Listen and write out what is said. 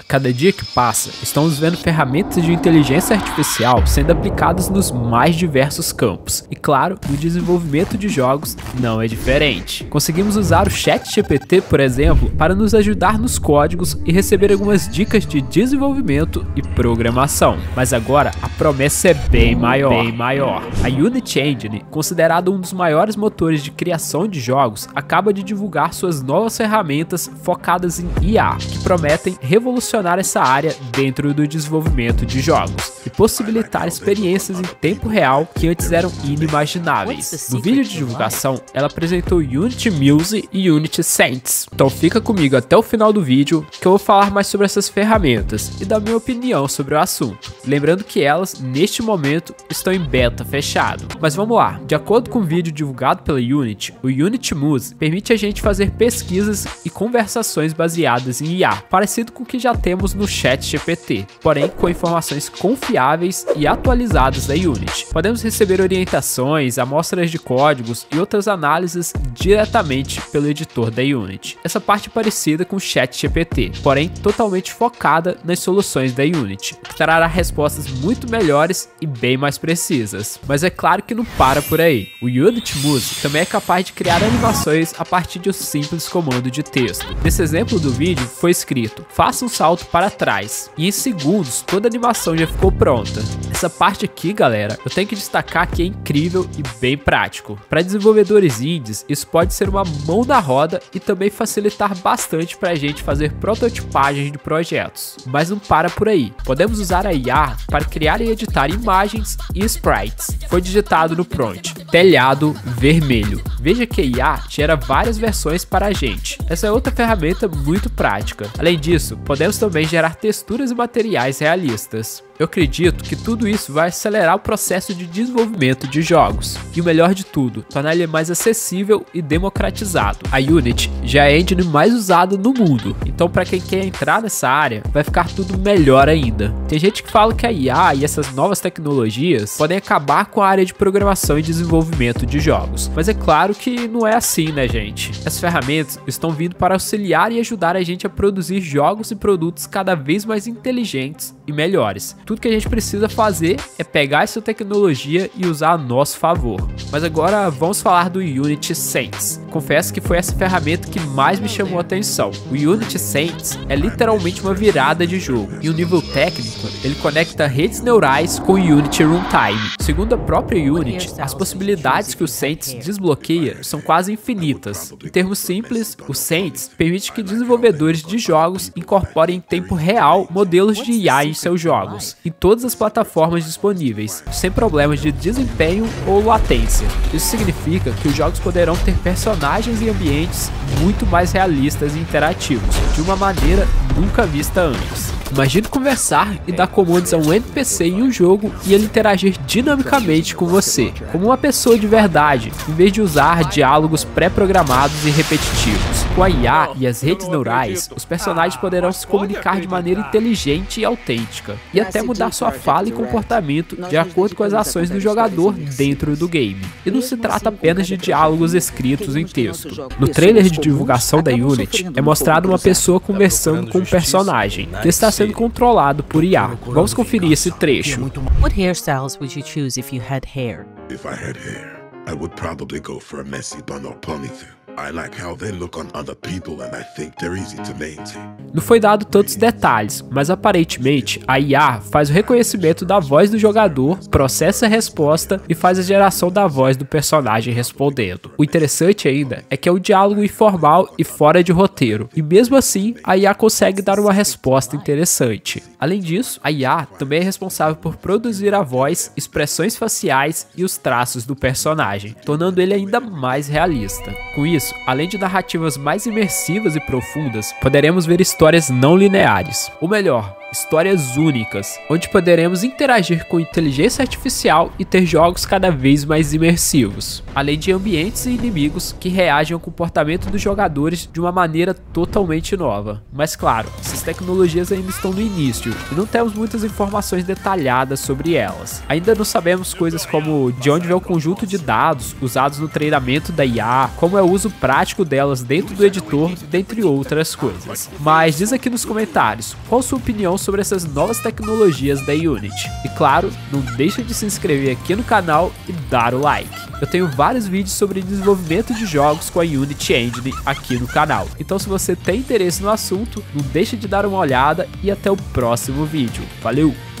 cada dia que passa, estamos vendo ferramentas de inteligência artificial sendo aplicadas nos mais diversos campos. E claro, no desenvolvimento de jogos não é diferente. Conseguimos usar o ChatGPT, por exemplo, para nos ajudar nos códigos e receber algumas dicas de desenvolvimento e programação. Mas agora a promessa é bem maior. A Unity Engine, considerado um dos maiores motores de criação de jogos, acaba de divulgar suas novas ferramentas focadas em IA, que prometem revolucionar essa área dentro do desenvolvimento de jogos e possibilitar experiências em tempo real que antes eram inimagináveis. No vídeo de divulgação, ela apresentou Unity Muse e Unity Sense. Então fica comigo até o final do vídeo que eu vou falar mais sobre essas ferramentas e dar minha opinião sobre o assunto. Lembrando que elas, neste momento, estão em beta fechado. Mas vamos lá. De acordo com o vídeo divulgado pela Unity, o Unity Muse permite a gente fazer pesquisas e conversações baseadas em IA, parecido com o que já temos no ChatGPT, porém com informações confiáveis e atualizadas da Unity. Podemos receber orientações, amostras de códigos e outras análises diretamente pelo editor da Unity. Essa parte é parecida com o ChatGPT, porém totalmente focada nas soluções da Unity, que trará respostas muito melhores e bem mais precisas. Mas é claro que não para por aí. O Unity Muse também é capaz de criar animações a partir de um simples comando de texto. Nesse exemplo do vídeo foi escrito: faça um salto para trás, e em segundos toda a animação já ficou pronta. Essa parte aqui, galera, eu tenho que destacar que é incrível e bem prático. Para desenvolvedores indies, isso pode ser uma mão na roda e também facilitar bastante para a gente fazer prototipagem de projetos. Mas não para por aí. Podemos usar a IA para criar e editar imagens e sprites. Foi digitado no prompt: telhado vermelho. Veja que a IA gera várias versões para a gente. Essa é outra ferramenta muito prática. Além disso, podemos também gerar texturas e materiais realistas. Eu acredito que tudo isso vai acelerar o processo de desenvolvimento de jogos. E o melhor de tudo, tornar ele mais acessível e democratizado. A Unity já é a engine mais usada no mundo, então para quem quer entrar nessa área, vai ficar tudo melhor ainda. Tem gente que fala que a IA e essas novas tecnologias podem acabar com a área de programação e desenvolvimento de jogos. Mas é claro que não é assim, né, gente? Essas ferramentas estão vindo para auxiliar e ajudar a gente a produzir jogos e produtos cada vez mais inteligentes e melhores. Tudo que a gente precisa fazer é pegar essa tecnologia e usar a nosso favor. Mas agora vamos falar do Unity Sense. Confesso que foi essa ferramenta que mais me chamou a atenção. O Unity Sense é literalmente uma virada de jogo. Em um nível técnico, ele conecta redes neurais com o Unity Runtime. Segundo a própria Unity, as possibilidades que o Sense desbloqueia são quase infinitas. Em termos simples, o Sense permite que desenvolvedores de jogos incorporem em tempo real modelos de IA em seus jogos, em todas as plataformas disponíveis, sem problemas de desempenho ou latência. Isso significa que os jogos poderão ter personagens e ambientes muito mais realistas e interativos, de uma maneira nunca vista antes. Imagine conversar e dar comandos a um NPC em um jogo e ele interagir dinamicamente com você, como uma pessoa de verdade, em vez de usar diálogos pré-programados e repetitivos. Com a IA e as redes neurais, os personagens poderão se comunicar de maneira inteligente e autêntica, e até mudar sua fala e comportamento de acordo com as ações do jogador dentro do game. E não se trata apenas de diálogos escritos em texto. No trailer de divulgação da Unity, é mostrada uma pessoa conversando com um personagem, que está sendo controlado por IA. Vamos conferir esse trecho. What hairstyles would you choose if you had hair? If I had hair, I would probably go for a messy bun or ponytail. I like how they look on other people and I think they're easy to maintain. Não foi dado tantos detalhes, mas aparentemente a IA faz o reconhecimento da voz do jogador, processa a resposta e faz a geração da voz do personagem respondendo. O interessante ainda é que é um diálogo informal e fora de roteiro, e mesmo assim a IA consegue dar uma resposta interessante. Além disso, a IA também é responsável por produzir a voz, expressões faciais e os traços do personagem, tornando ele ainda mais realista. Com isso, além de narrativas mais imersivas e profundas, poderemos ver histórias não lineares. Ou melhor, histórias únicas, onde poderemos interagir com inteligência artificial e ter jogos cada vez mais imersivos, além de ambientes e inimigos que reagem ao comportamento dos jogadores de uma maneira totalmente nova. Mas claro, essas tecnologias ainda estão no início e não temos muitas informações detalhadas sobre elas. Ainda não sabemos coisas como de onde vem o conjunto de dados usados no treinamento da IA, como é o uso prático delas dentro do editor, dentre outras coisas. Mas diz aqui nos comentários qual a sua opinião sobre essas novas tecnologias da Unity. E claro, não deixa de se inscrever aqui no canal e dar o like. Eu tenho vários vídeos sobre desenvolvimento de jogos com a Unity Engine aqui no canal. Então se você tem interesse no assunto, não deixa de dar uma olhada e até o próximo vídeo. Valeu!